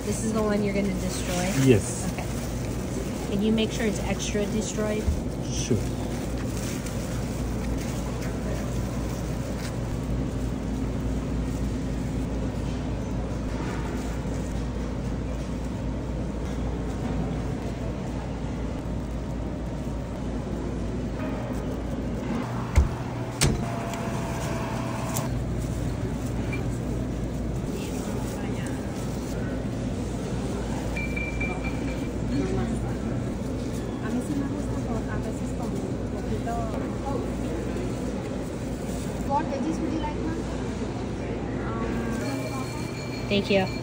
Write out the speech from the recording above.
This is the one you're going to destroy? Yes. Okay. Can you make sure it's extra destroyed? Sure. Thank you.